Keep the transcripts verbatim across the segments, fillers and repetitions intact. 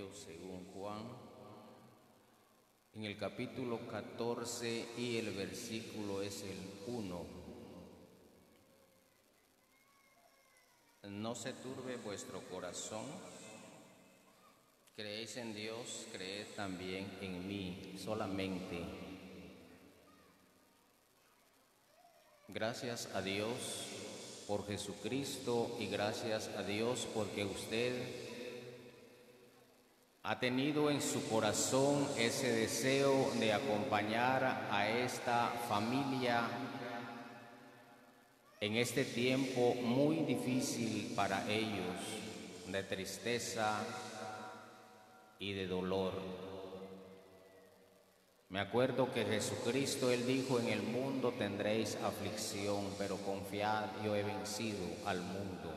Evangelio según Juan, en el capítulo catorce y el versículo es el uno. No se turbe vuestro corazón, creéis en Dios, creed también en mí solamente. Gracias a Dios por Jesucristo y gracias a Dios porque usted ha tenido en su corazón ese deseo de acompañar a esta familia en este tiempo muy difícil para ellos, de tristeza y de dolor. Me acuerdo que Jesucristo, Él dijo: en el mundo tendréis aflicción, pero confiad, yo he vencido al mundo.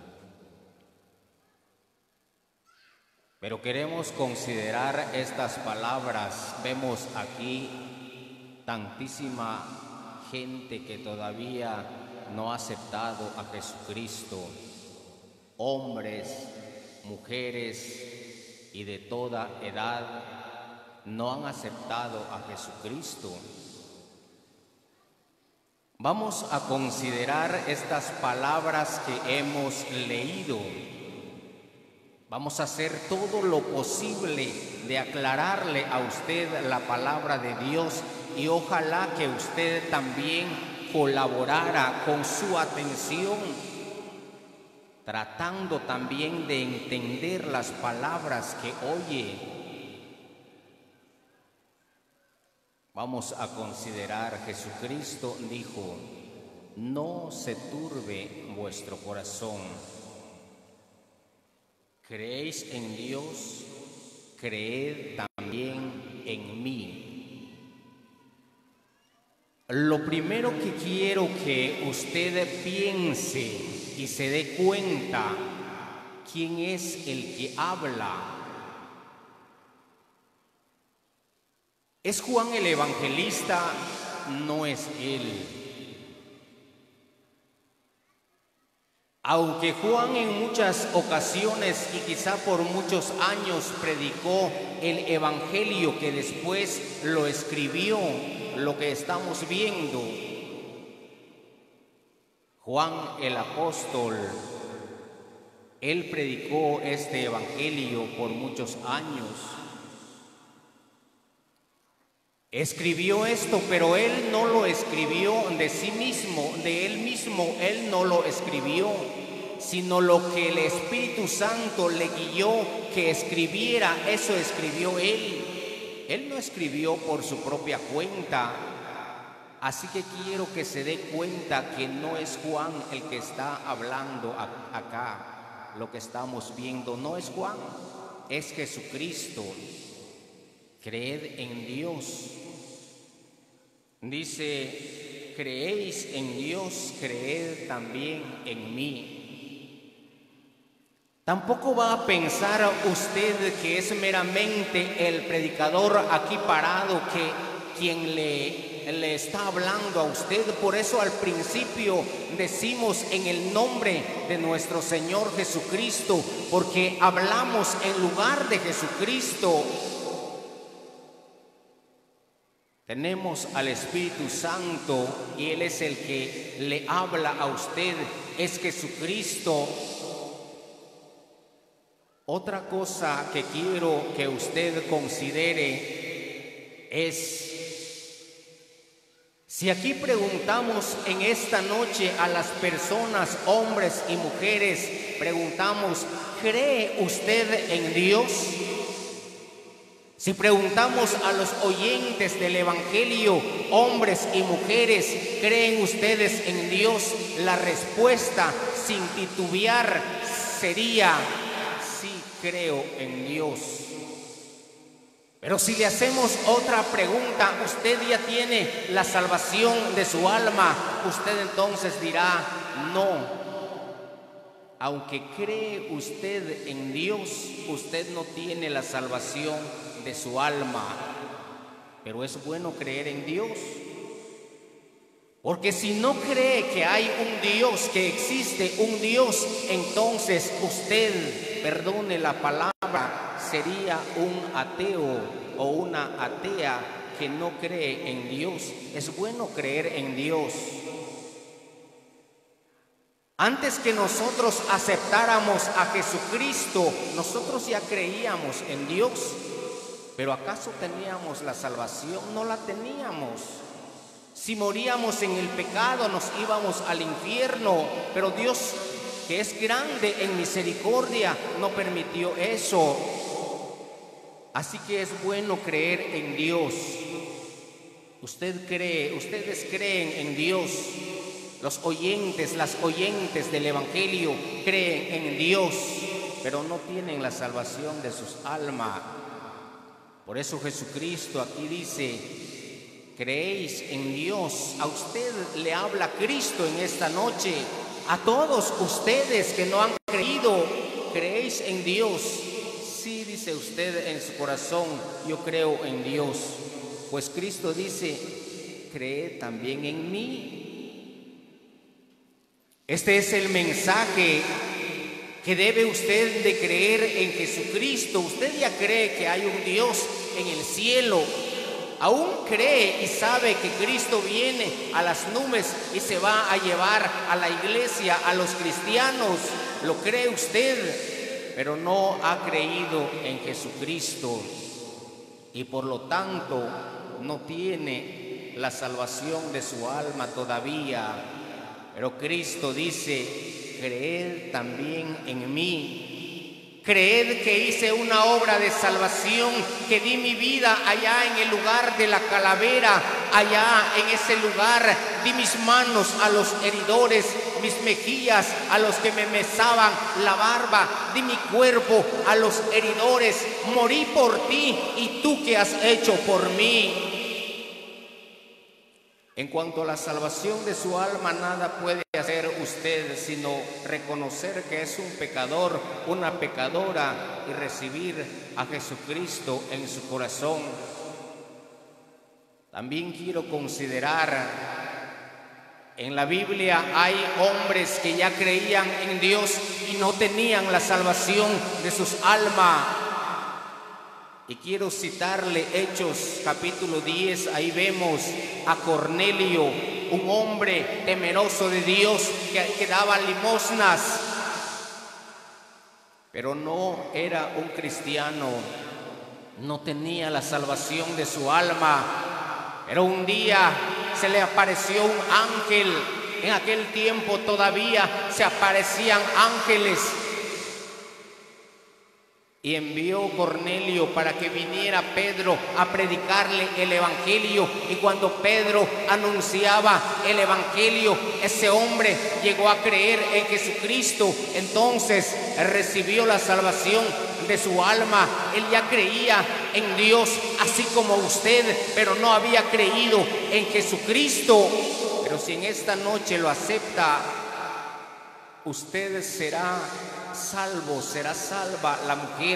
Pero queremos considerar estas palabras. Vemos aquí tantísima gente que todavía no ha aceptado a Jesucristo, hombres, mujeres y de toda edad no han aceptado a Jesucristo. Vamos a considerar estas palabras que hemos leído. Vamos a hacer todo lo posible de aclararle a usted la palabra de Dios y ojalá que usted también colaborara con su atención, tratando también de entender las palabras que oye. Vamos a considerar, Jesucristo dijo: no se turbe vuestro corazón. Creéis en Dios, creed también en mí. Lo primero que quiero que usted piense y se dé cuenta quién es el que habla. ¿Es Juan el Evangelista? No es él. Aunque Juan en muchas ocasiones y quizá por muchos años predicó el Evangelio que después lo escribió, lo que estamos viendo, Juan el apóstol, él predicó este Evangelio por muchos años. Escribió esto, pero él no lo escribió de sí mismo, de él mismo, él no lo escribió, sino lo que el Espíritu Santo le guió que escribiera, eso escribió él. Él no escribió por su propia cuenta. Así que quiero que se dé cuenta que no es Juan el que está hablando acá. Lo que estamos viendo no es Juan, es Jesucristo. Creed en Dios. Dice: creéis en Dios, creed también en mí. Tampoco va a pensar usted que es meramente el predicador aquí parado que quien le, le está hablando a usted. Por eso al principio decimos en el nombre de nuestro Señor Jesucristo, porque hablamos en lugar de Jesucristo. Tenemos al Espíritu Santo y Él es el que le habla a usted, es Jesucristo. Otra cosa que quiero que usted considere es, si aquí preguntamos en esta noche a las personas, hombres y mujeres, preguntamos: ¿cree usted en Dios? Si preguntamos a los oyentes del Evangelio, hombres y mujeres, ¿creen ustedes en Dios? La respuesta, sin titubear, sería: sí, creo en Dios. Pero si le hacemos otra pregunta, ¿usted ya tiene la salvación de su alma? Usted entonces dirá: no. Aunque cree usted en Dios, usted no tiene la salvación de su alma. Pero es bueno creer en Dios, porque si no cree que hay un Dios, que existe un Dios, entonces usted, perdone la palabra, sería un ateo o una atea que no cree en Dios. Es bueno creer en Dios. Antes que nosotros aceptáramos a Jesucristo, nosotros ya creíamos en Dios. Pero ¿acaso teníamos la salvación? No la teníamos. Si moríamos en el pecado, nos íbamos al infierno. Pero Dios, que es grande en misericordia, no permitió eso. Así que es bueno creer en Dios. Usted cree, ustedes creen en Dios. Los oyentes, las oyentes del Evangelio creen en Dios, pero no tienen la salvación de sus almas. Por eso Jesucristo aquí dice: ¿creéis en Dios? A usted le habla Cristo en esta noche. A todos ustedes que no han creído, ¿creéis en Dios? Sí, dice usted en su corazón: yo creo en Dios. Pues Cristo dice: cree también en mí. Este es el mensaje que debe usted de creer en Jesucristo. Usted ya cree que hay un Dios en el cielo. Aún cree y sabe que Cristo viene a las nubes y se va a llevar a la iglesia, a los cristianos. Lo cree usted, pero no ha creído en Jesucristo. Y por lo tanto no tiene la salvación de su alma todavía. Pero Cristo dice: creed también en mí. Creed que hice una obra de salvación, que di mi vida allá en el lugar de la calavera. Allá en ese lugar di mis manos a los heridores, mis mejillas a los que me mesaban la barba, di mi cuerpo a los heridores. Morí por ti, y tú qué has hecho por mí. En cuanto a la salvación de su alma, nada puede hacer usted sino reconocer que es un pecador, una pecadora, y recibir a Jesucristo en su corazón. También quiero considerar, en la Biblia hay hombres que ya creían en Dios y no tenían la salvación de sus almas. Y quiero citarle Hechos capítulo diez. Ahí vemos a Cornelio, un hombre temeroso de Dios que, que daba limosnas, pero no era un cristiano, no tenía la salvación de su alma. Pero un día se le apareció un ángel. En aquel tiempo todavía se aparecían ángeles. Y envió Cornelio para que viniera Pedro a predicarle el Evangelio. Y cuando Pedro anunciaba el Evangelio, ese hombre llegó a creer en Jesucristo. Entonces recibió la salvación de su alma. Él ya creía en Dios, así como usted, pero no había creído en Jesucristo. Pero si en esta noche lo acepta, usted será salvo, será salva la mujer.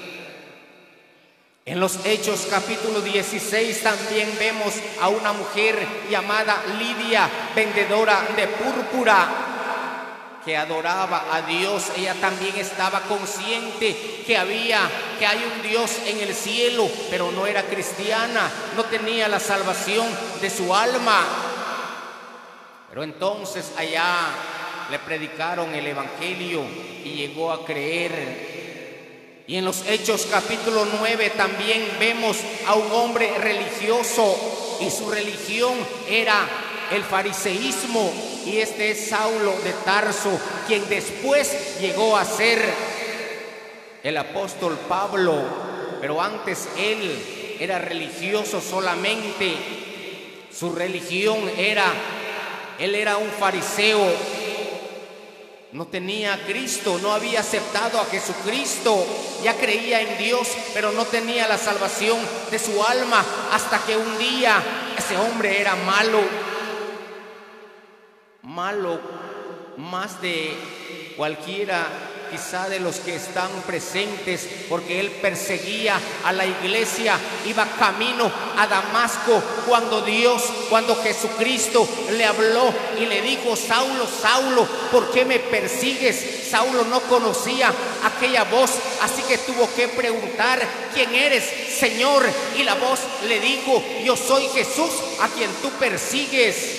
En los Hechos capítulo dieciséis también vemos a una mujer llamada Lidia, vendedora de púrpura, que adoraba a Dios. Ella también estaba consciente que había, que hay un Dios en el cielo, pero no era cristiana, no tenía la salvación de su alma. Pero entonces allá le predicaron el Evangelio y llegó a creer. Y en los Hechos capítulo nueve también vemos a un hombre religioso, y su religión era el fariseísmo. Y este es Saulo de Tarso, quien después llegó a ser el apóstol Pablo. Pero antes él era religioso solamente. Su religión era, él era un fariseo. No tenía a Cristo, no había aceptado a Jesucristo. Ya creía en Dios, pero no tenía la salvación de su alma. Hasta que un día ese hombre era malo. Malo más de cualquiera quizá de los que están presentes, porque él perseguía a la iglesia, iba camino a Damasco cuando Dios, cuando Jesucristo le habló y le dijo: Saulo, Saulo, ¿por qué me persigues? Saulo no conocía aquella voz, así que tuvo que preguntar: ¿quién eres, Señor? Y la voz le dijo: yo soy Jesús a quien tú persigues.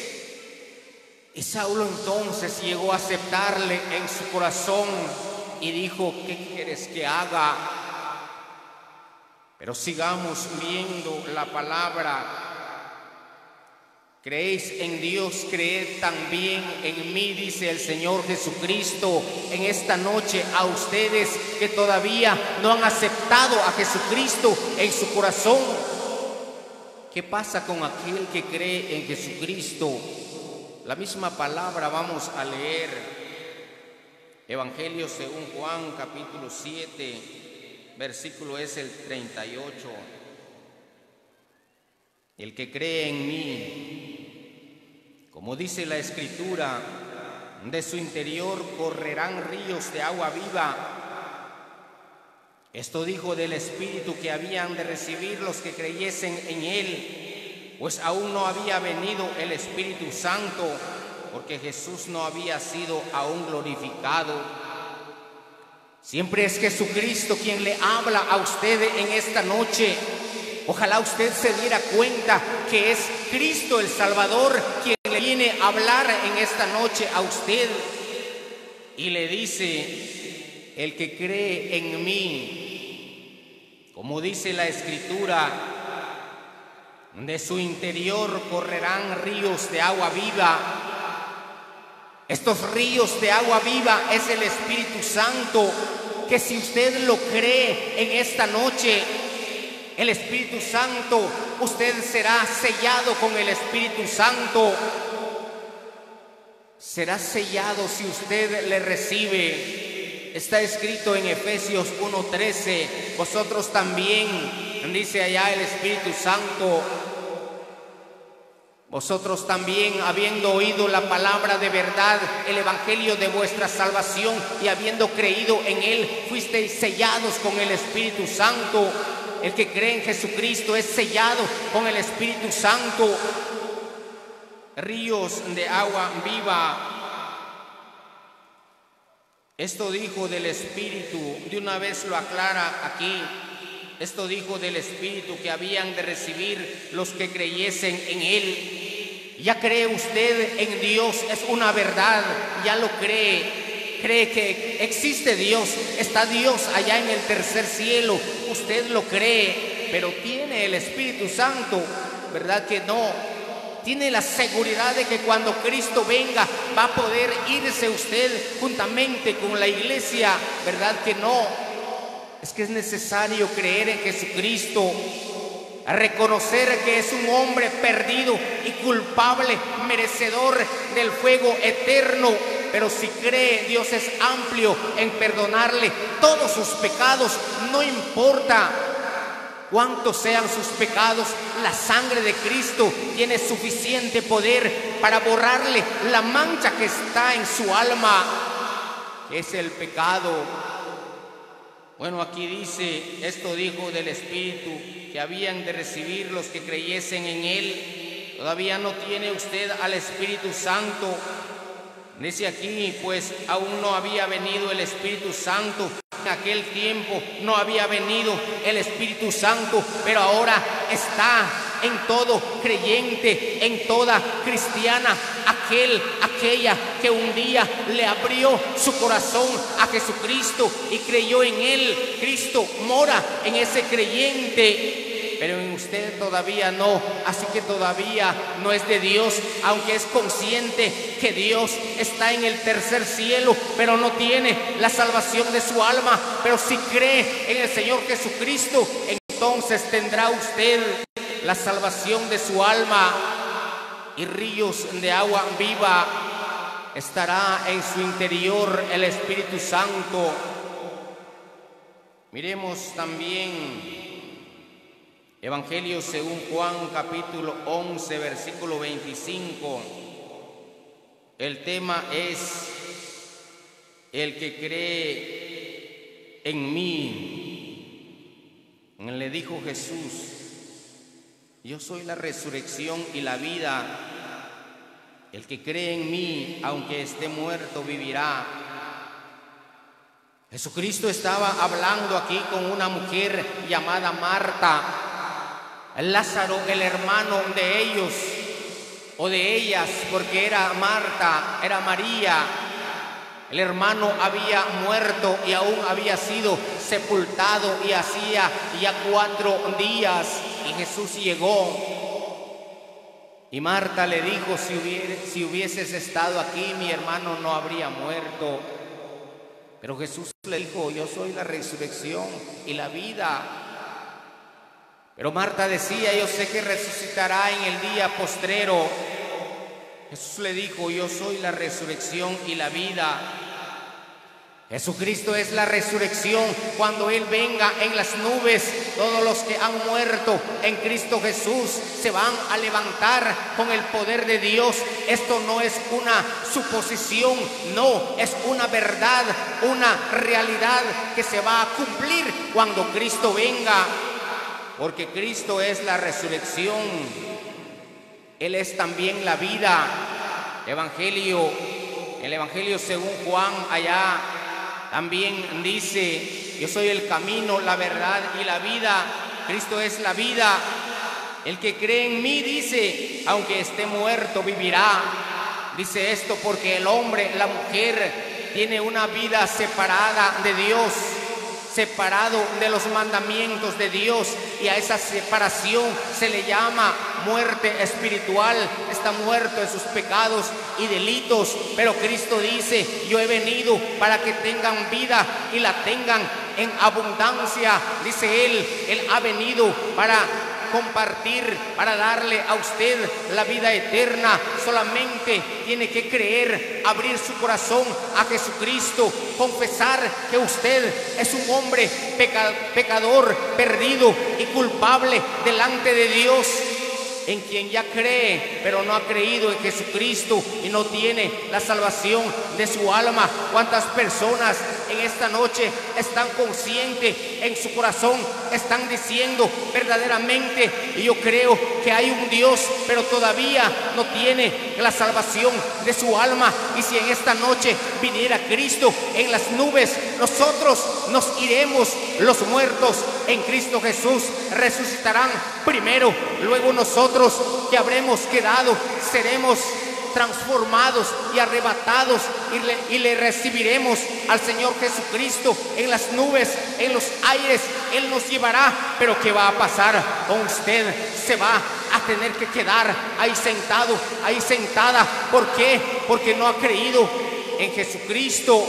Y Saulo entonces llegó a aceptarle en su corazón y dijo: ¿qué quieres que haga? Pero sigamos viendo la palabra. ¿Creéis en Dios? Creed también en mí, dice el Señor Jesucristo en esta noche a ustedes que todavía no han aceptado a Jesucristo en su corazón. ¿Qué pasa con aquel que cree en Jesucristo? La misma palabra vamos a leer. Evangelio según Juan, capítulo siete, versículo es el treinta y ocho. El que cree en mí, como dice la Escritura, de su interior correrán ríos de agua viva. Esto dijo del Espíritu que habían de recibir los que creyesen en él, pues aún no había venido el Espíritu Santo, porque Jesús no había sido aún glorificado. Siempre es Jesucristo quien le habla a usted en esta noche. Ojalá usted se diera cuenta que es Cristo el Salvador quien le viene a hablar en esta noche a usted. Y le dice: el que cree en mí, como dice la Escritura, de su interior correrán ríos de agua viva. Estos ríos de agua viva es el Espíritu Santo, que si usted lo cree en esta noche, el Espíritu Santo, usted será sellado con el Espíritu Santo. Será sellado si usted le recibe. Está escrito en Efesios uno trece, vosotros también, dice allá el Espíritu Santo, vosotros también, habiendo oído la palabra de verdad, el evangelio de vuestra salvación, y habiendo creído en él, fuisteis sellados con el Espíritu Santo. El que cree en Jesucristo es sellado con el Espíritu Santo. Ríos de agua viva. Esto dijo del Espíritu, de una vez lo aclara aquí. Esto dijo del Espíritu que habían de recibir los que creyesen en él. Ya cree usted en Dios, es una verdad, ya lo cree. Cree que existe Dios, está Dios allá en el tercer cielo, usted lo cree, pero tiene el Espíritu Santo, ¿verdad que no? Tiene la seguridad de que cuando Cristo venga va a poder irse usted juntamente con la iglesia, ¿verdad que no? Es que es necesario creer en Jesucristo, a reconocer que es un hombre perdido y culpable, merecedor del fuego eterno. Pero si cree, Dios es amplio en perdonarle todos sus pecados, no importa cuántos sean sus pecados, la sangre de Cristo tiene suficiente poder para borrarle la mancha que está en su alma, que es el pecado. Bueno, aquí dice, esto dijo del Espíritu que habían de recibir los que creyesen en él. Todavía no tiene usted al Espíritu Santo. Dice aquí, pues aún no había venido el Espíritu Santo. En aquel tiempo no había venido el Espíritu Santo, pero ahora está en todo creyente, en toda cristiana, aquel, aquella que un día le abrió su corazón a Jesucristo y creyó en él. Cristo mora en ese creyente, pero en usted todavía no, así que todavía no es de Dios, aunque es consciente que Dios está en el tercer cielo, pero no tiene la salvación de su alma. Pero si cree en el Señor Jesucristo, entonces tendrá usted la salvación de su alma, y ríos de agua viva estará en su interior el Espíritu Santo. Miremos también Evangelio según Juan, capítulo once, versículo veinticinco. El tema es el que cree en mí, le dijo Jesús, yo soy la resurrección y la vida. El que cree en mí, aunque esté muerto, vivirá. Jesucristo estaba hablando aquí con una mujer llamada Marta. Lázaro, el hermano de ellos o de ellas, porque era Marta, era María. El hermano había muerto y aún había sido sepultado y hacía ya cuatro días y Jesús llegó. Y Marta le dijo, si, hubiere, si hubieses estado aquí, mi hermano no habría muerto. Pero Jesús le dijo, yo soy la resurrección y la vida. Pero Marta decía, yo sé que resucitará en el día postrero. Jesús le dijo, yo soy la resurrección y la vida. Jesucristo es la resurrección. Cuando Él venga en las nubes, todos los que han muerto en Cristo Jesús se van a levantar con el poder de Dios. Esto no es una suposición, no, es una verdad, una realidad que se va a cumplir cuando Cristo venga. Porque Cristo es la resurrección, Él es también la vida. Evangelio, el Evangelio según Juan allá también dice, yo soy el camino, la verdad y la vida. Cristo es la vida. El que cree en mí, dice, aunque esté muerto, vivirá. Dice esto porque el hombre, la mujer, tiene una vida separada de Dios, separado de los mandamientos de Dios, y a esa separación se le llama muerte espiritual. Está muerto en sus pecados y delitos, pero Cristo dice, yo he venido para que tengan vida y la tengan en abundancia. Dice Él, Él ha venido para compartir, para darle a usted la vida eterna. Solamente tiene que creer, abrir su corazón a Jesucristo, confesar que usted es un hombre peca, pecador, perdido y culpable delante de Dios, en quien ya cree, pero no ha creído en Jesucristo y no tiene la salvación de su alma. ¿Cuántas personas en esta noche están conscientes en su corazón, están diciendo verdaderamente, y yo creo que hay un Dios, pero todavía no tiene la salvación de su alma? Y si en esta noche viniera Cristo en las nubes, nosotros nos iremos, los muertos en Cristo Jesús resucitarán primero, luego nosotros que habremos quedado seremos transformados y arrebatados y le, y le recibiremos al Señor Jesucristo en las nubes, en los aires. Él nos llevará. Pero ¿qué va a pasar con usted? Se va a tener que quedar ahí sentado, ahí sentada. ¿Por qué? Porque no ha creído en Jesucristo.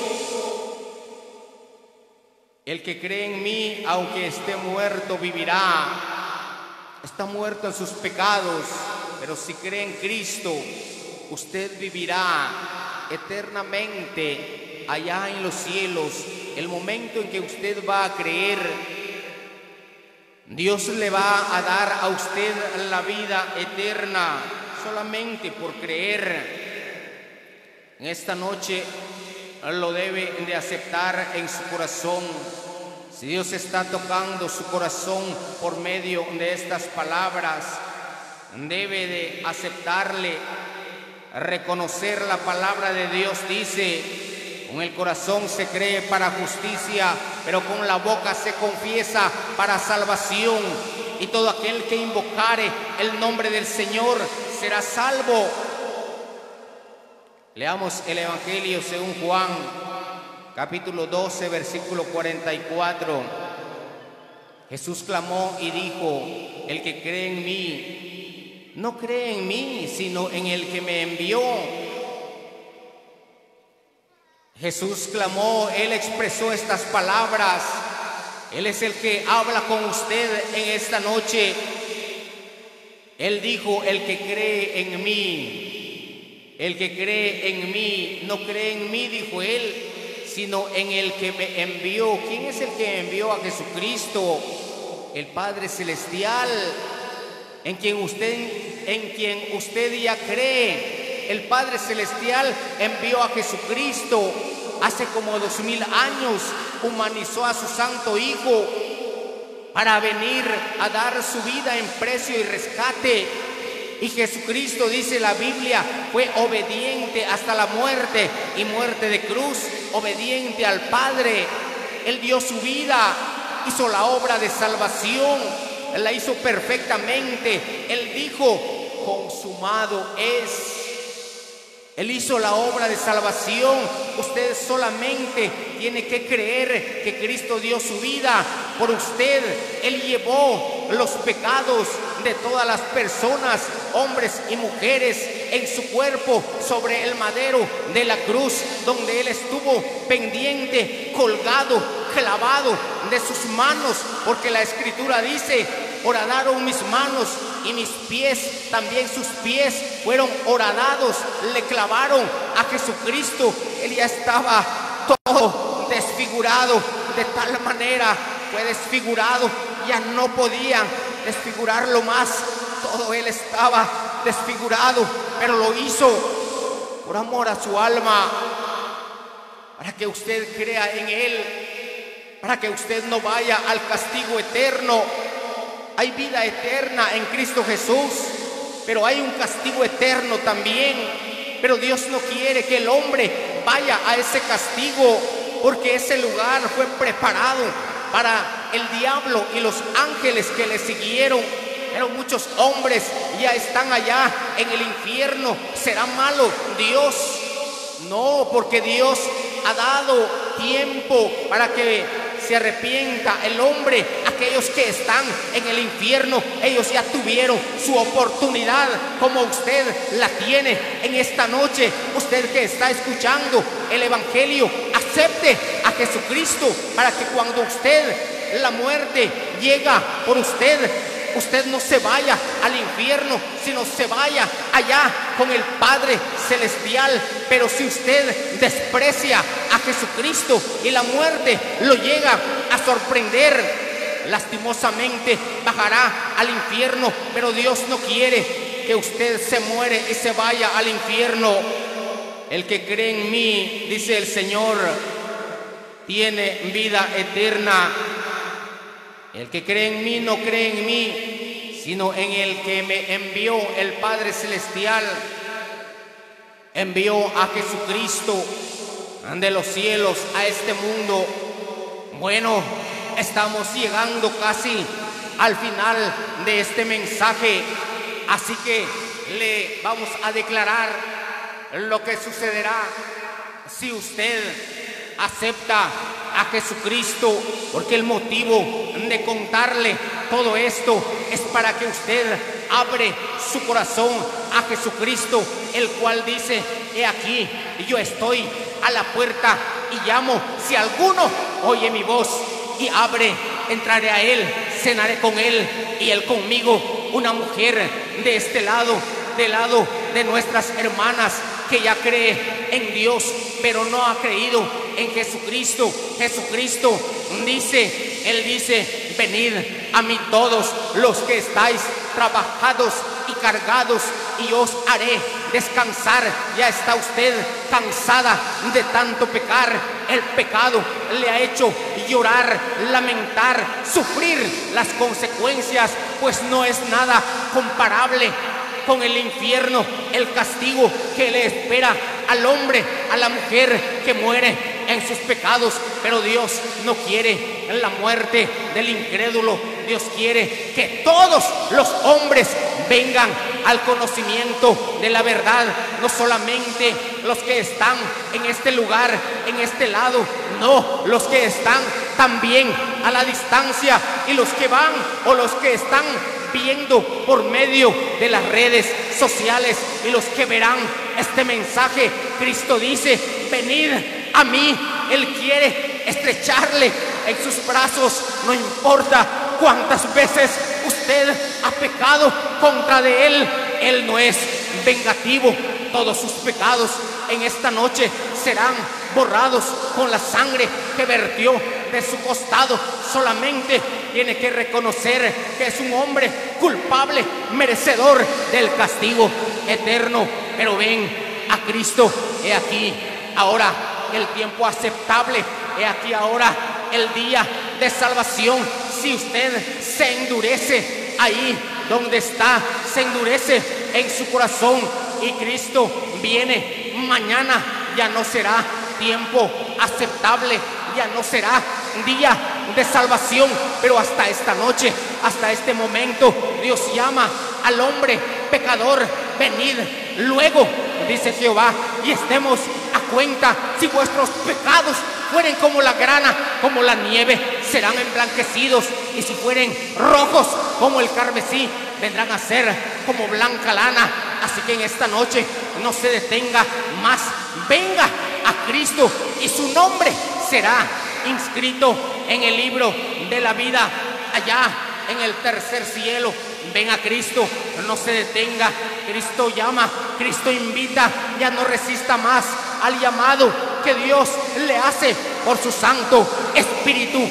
El que cree en mí, aunque esté muerto, vivirá. Está muerto en sus pecados, pero si cree en Cristo, usted vivirá eternamente allá en los cielos. El momento en que usted va a creer, Dios le va a dar a usted la vida eterna solamente por creer. En esta noche lo debe de aceptar en su corazón. Si Dios está tocando su corazón por medio de estas palabras, debe de aceptarle, reconocer la palabra de Dios. Dice, con el corazón se cree para justicia, pero con la boca se confiesa para salvación. Y todo aquel que invocare el nombre del Señor será salvo. Leamos el Evangelio según Juan, capítulo doce, versículo cuarenta y cuatro. Jesús clamó y dijo, el que cree en mí, no cree en mí, sino en el que me envió. Jesús clamó, Él expresó estas palabras. Él es el que habla con usted en esta noche. Él dijo, el que cree en mí, el que cree en mí, no cree en mí, dijo Él, sino en el que me envió. ¿Quién es el que envió a Jesucristo? El Padre Celestial, en quien usted, en quien usted ya cree. El Padre Celestial envió a Jesucristo. hace como dos mil años humanizó a su santo Hijo para venir a dar su vida en precio y rescate. Y Jesucristo, dice la Biblia, fue obediente hasta la muerte y muerte de cruz, obediente al Padre. Él dio su vida, hizo la obra de salvación, la hizo perfectamente. Él dijo, consumado es. Él hizo la obra de salvación. Usted solamente tiene que creer que Cristo dio su vida por usted. Él llevó los pecados de todas las personas, hombres y mujeres, en su cuerpo sobre el madero de la cruz, donde Él estuvo pendiente, colgado, clavado de sus manos, porque la Escritura dice, horadaron mis manos y mis pies, también sus pies fueron horadados, le clavaron a Jesucristo. Él ya estaba todo desfigurado, de tal manera fue desfigurado, ya no podían desfigurarlo más, todo Él estaba desfigurado, pero lo hizo por amor a su alma, para que usted crea en Él, para que usted no vaya al castigo eterno. Hay vida eterna en Cristo Jesús, pero hay un castigo eterno también. Pero Dios no quiere que el hombre vaya a ese castigo, porque ese lugar fue preparado para el diablo y los ángeles que le siguieron. Pero muchos hombres ya están allá en el infierno. ¿Será malo Dios? No, porque Dios ha dado tiempo para que se arrepienta el hombre. Aquellos que están en el infierno, ellos ya tuvieron su oportunidad, como usted la tiene en esta noche. Usted que está escuchando el Evangelio, acepte a Jesucristo, para que cuando usted, la muerte llega por usted, usted no se vaya al infierno, sino se vaya allá con el Padre Celestial. Pero si usted desprecia a Jesucristo y la muerte lo llega a sorprender, lastimosamente bajará al infierno. Pero Dios no quiere que usted se muere y se vaya al infierno. El que cree en mí, dice el Señor, tiene vida eterna. El que cree en mí no cree en mí, sino en el que me envió. El Padre Celestial envió a Jesucristo de los cielos a este mundo. Bueno, estamos llegando casi al final de este mensaje, así que le vamos a declarar lo que sucederá si usted acepta a Jesucristo, porque el motivo de contarle todo esto es para que usted abre su corazón a Jesucristo, el cual dice: he aquí, yo estoy a la puerta y llamo. Si alguno oye mi voz y abre, entraré a él, cenaré con él y él conmigo. Una mujer de este lado, del lado de nuestras hermanas, que ya cree en Dios, pero no ha creído en Jesucristo. Jesucristo dice, Él dice: venid a mí todos los que estáis trabajados y cargados, y os haré descansar. Ya está usted cansada de tanto pecar. El pecado le ha hecho llorar, lamentar, sufrir las consecuencias, pues no es nada comparable con el infierno, el castigo que le espera al hombre, a la mujer que muere en sus pecados. Pero Dios no quiere la muerte del incrédulo. Dios quiere que todos los hombres vengan al conocimiento de la verdad, no solamente los que están en este lugar, en este lado, no, los que están también a la distancia, y los que van o los que están viendo por medio de las redes sociales, y los que verán este mensaje. Cristo dice: venid a mí. Él quiere estrecharle en sus brazos. No importa cuántas veces usted ha pecado contra de Él, Él no es vengativo. Todos sus pecados en esta noche serán borrados con la sangre que vertió de su costado. Solamente tiene que reconocer que es un hombre culpable, merecedor del castigo eterno. Pero ven a Cristo, he aquí, ahora el tiempo aceptable. He aquí ahora el día de salvación. Si usted se endurece ahí donde está, se endurece en su corazón y Cristo viene mañana, ya no será tiempo aceptable, ya no será día de salvación. Pero hasta esta noche, hasta este momento, Dios llama al hombre pecador: venid luego, dice Jehová, y estemos a cuenta. Si vuestros pecados fueren como la grana, como la nieve, serán emblanquecidos, y si fueren rojos como el carmesí, vendrán a ser como blanca lana. Así que en esta noche no se detenga más, venga a Cristo y su nombre será inscrito en el libro de la vida allá en el tercer cielo. Ven a Cristo, no se detenga. Cristo llama, Cristo invita, ya no resista más al llamado que Dios le hace por su Santo Espíritu.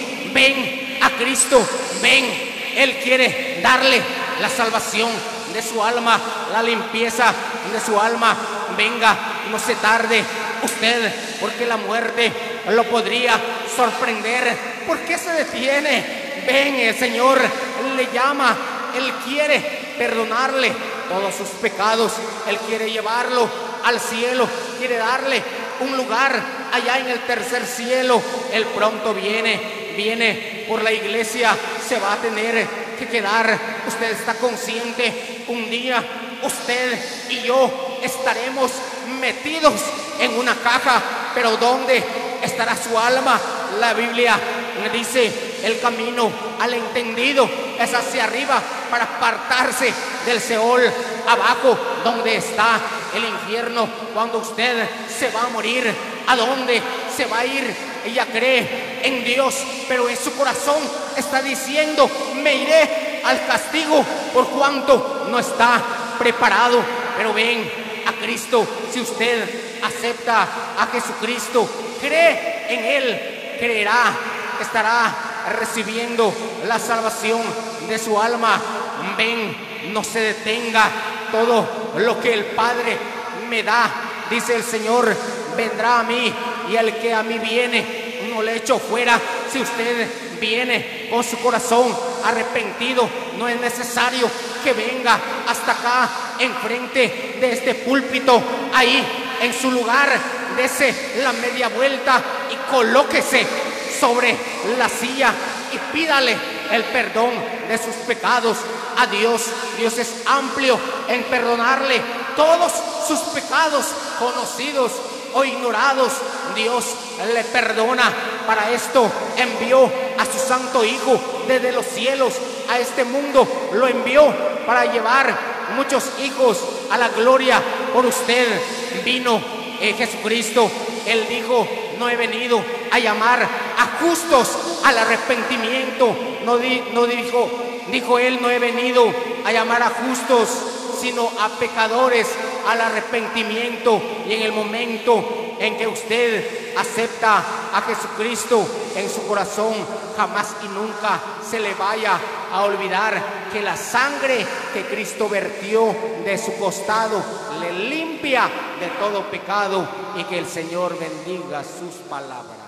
Ven a Cristo, ven. Él quiere darle la salvación de su alma, la limpieza de su alma. Venga, no se tarde usted, porque la muerte lo podría sorprender. ¿Por qué se detiene? Ven, el Señor le llama. Él quiere perdonarle todos sus pecados. Él quiere llevarlo al cielo, quiere darle un lugar allá en el tercer cielo. Él pronto viene, viene por la iglesia. Se va a tener que quedar. Usted está consciente, un día usted y yo estaremos metidos en una caja. Pero ¿dónde estará su alma? La Biblia dice: el camino al entendido es hacia arriba, para apartarse del Seol. Abajo, donde está el infierno, cuando usted se va a morir, ¿a dónde se va a ir? Ella cree en Dios, pero en su corazón está diciendo: me iré al castigo, por cuanto no está preparado. Pero ven a Cristo. Si usted acepta a Jesucristo, cree en Él, creerá, estará recibiendo la salvación de su alma. Ven, no se detenga. Todo lo que el Padre me da, dice el Señor, vendrá a mí, y el que a mí viene no le echo fuera. Si usted viene con su corazón arrepentido, no es necesario que venga hasta acá enfrente de este púlpito. Ahí en su lugar, dese la media vuelta y colóquese sobre la silla y pídale el perdón de sus pecados a Dios. Dios es amplio en perdonarle todos sus pecados, conocidos o ignorados. Dios le perdona. Para esto envió a su Santo Hijo desde los cielos a este mundo. Lo envió para llevar muchos hijos a la gloria. Por usted vino eh, Jesucristo. Él dijo: no he venido a llamar a justos al arrepentimiento. No, di, no dijo, dijo él, no he venido a llamar a justos, sino a pecadores al arrepentimiento. Y en el momento en que usted acepta a Jesucristo en su corazón, jamás y nunca se le vaya a olvidar que la sangre que Cristo vertió de su costado le limpia de todo pecado, y que el Señor bendiga sus palabras.